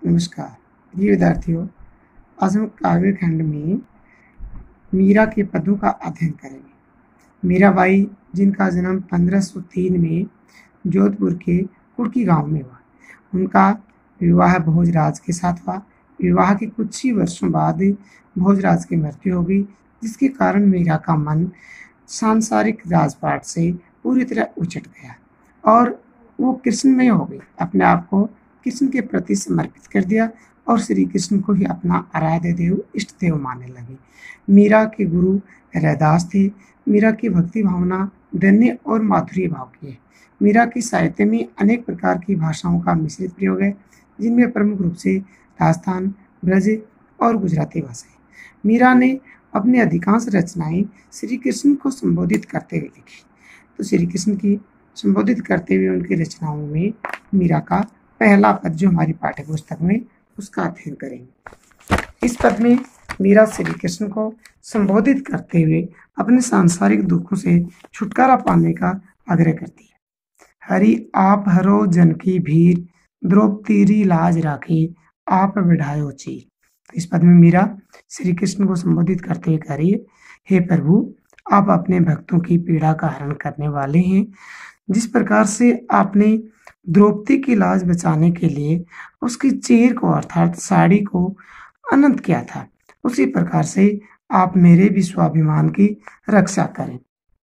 नमस्कार। प्रिय विद्यार्थियों, आज हम काव्य खंड में मीरा के पदों का अध्ययन करेंगे। मीराबाई, जिनका जन्म 1503 में जोधपुर के कुर्की गांव में हुआ, उनका विवाह भोजराज के साथ हुआ। विवाह के कुछ ही वर्षों बाद भोजराज की मृत्यु हो गई, जिसके कारण मीरा का मन सांसारिक राजपाट से पूरी तरह उचट गया और वो कृष्णमय हो गई। अपने आप को कृष्ण के प्रति समर्पित कर दिया और श्री कृष्ण को ही अपना आराध्य देव, इष्ट देव मानने लगी। मीरा के गुरु रैदास थे। मीरा की भक्ति भावना धन्य और माधुर्य भाव की है। मीरा की साहित्य में अनेक प्रकार की भाषाओं का मिश्रित प्रयोग है, जिनमें प्रमुख रूप से राजस्थान, ब्रज और गुजराती भाषाएं। मीरा ने अपनी अधिकांश रचनाएं श्री कृष्ण को संबोधित करते हुए लिखी। तो श्री कृष्ण की संबोधित करते हुए उनकी रचनाओं में मीरा का पहला पद जो हमारी पाठ्य पुस्तक में, उसका अध्ययन करेंगे। इस पद में मीरा श्री कृष्ण को संबोधित करते हुए अपने सांसारिक दुखों से छुटकारा पाने का आग्रह करती है। हरि आप हरो जन की भीर, द्रौपदी लाज राखी, आप बढ़ायो चीर। इस पद में मीरा श्री कृष्ण को संबोधित करते हुए कह रही है, हे प्रभु, आप अपने भक्तों की पीड़ा का हरण करने वाले हैं। जिस प्रकार से आपने द्रौपदी की लाज बचाने के लिए उसकी चीर को अर्थात साड़ी को अनंत किया था, उसी प्रकार से आप मेरे भी स्वाभिमान की रक्षा करें।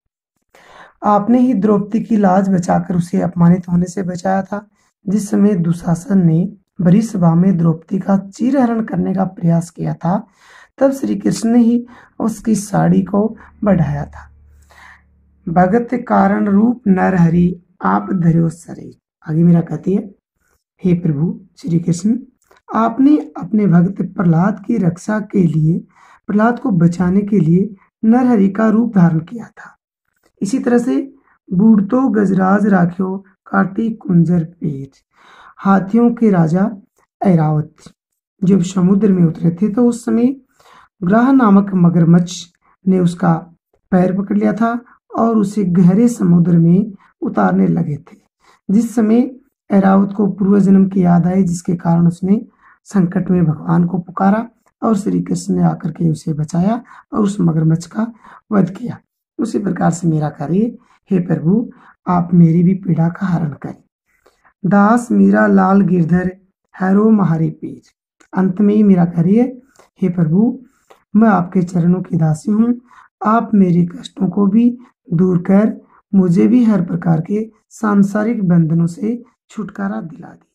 आपने ही द्रौपदी की लाज बचाकर उसे अपमानित होने से बचाया था। जिस समय दुशासन ने बड़ी सभा में द्रौपदी का चीरहरण करने का प्रयास किया था, तब श्री कृष्ण ने ही उसकी साड़ी को बढ़ाया था। भगत कारण रूप नर हरि, आप धर्यो शरीर। आगे मीरा कहती है, हे प्रभु श्री कृष्ण, आपने अपने भक्त प्रहलाद की रक्षा के लिए, प्रहलाद को बचाने के लिए नरहरि का रूप धारण किया था। इसी तरह से बूढ़तो गजराज राख्यो, काटी कुंजर पेट। हाथियों के राजा ऐरावत जब समुद्र में उतरे थे, तो उस समय ग्रह नामक मगरमच्छ ने उसका पैर पकड़ लिया था और उसे गहरे समुद्र में उतारने लगे थे। जिस समय ऐरावत को पूर्व जन्म की याद आई, जिसके कारण उसने संकट में भगवान को पुकारा और श्री कृष्ण ने आकर के उसे बचाया और उस मगरमच्छ का वध किया। उसी प्रकार से मेरा करिए, हे प्रभु, आप मेरी भी पीड़ा का हरण करें। दास मीरा लाल गिरधर, हैरो महारी पीर। अंत में ही मेरा करिए, हे प्रभु, मैं आपके चरणों की दासी हूँ। आप मेरे कष्टों को भी दूर कर मुझे भी हर प्रकार के सांसारिक बंधनों से छुटकारा दिला दे।